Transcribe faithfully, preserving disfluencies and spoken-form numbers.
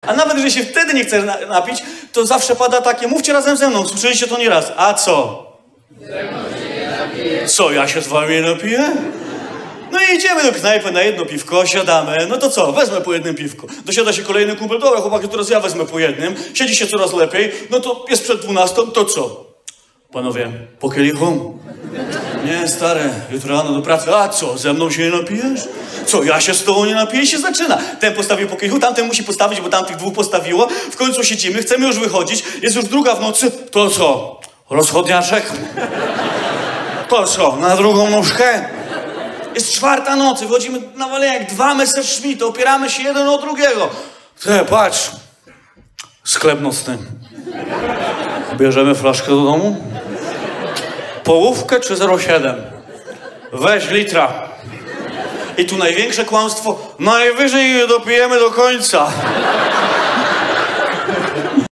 A nawet jeżeli się wtedy nie chce na napić, to zawsze pada takie, mówcie razem ze mną, słyszeliście to nieraz. A co? Co, ja się z wami nie napiję? No i idziemy do knajpy na jedno piwko, siadamy, no to co, wezmę po jednym piwku. Dosiada się kolejny kumpel, dobra chłopaki, teraz ja wezmę po jednym, siedzi się coraz lepiej, no to jest przed dwunastą, to co? Panowie, po kielichu? Nie, stary, jutro rano do pracy, a co, ze mną się nie napijesz? Co, ja się z tobą nie napiję i się zaczyna. Ten postawił po kielichu, tamten musi postawić, bo tamtych dwóch postawiło, w końcu siedzimy, chcemy już wychodzić, jest już druga w nocy, to co, rozchodniaczek? To co, na drugą nóżkę? Jest czwarta nocy, wychodzimy na walenie jak dwa Messerschmitty, opieramy się jeden o drugiego. Ty, patrz, sklep nocny. Bierzemy flaszkę do domu? Połówkę czy zero przecinek siedem? Weź litra. I tu największe kłamstwo, najwyżej dopijemy do końca.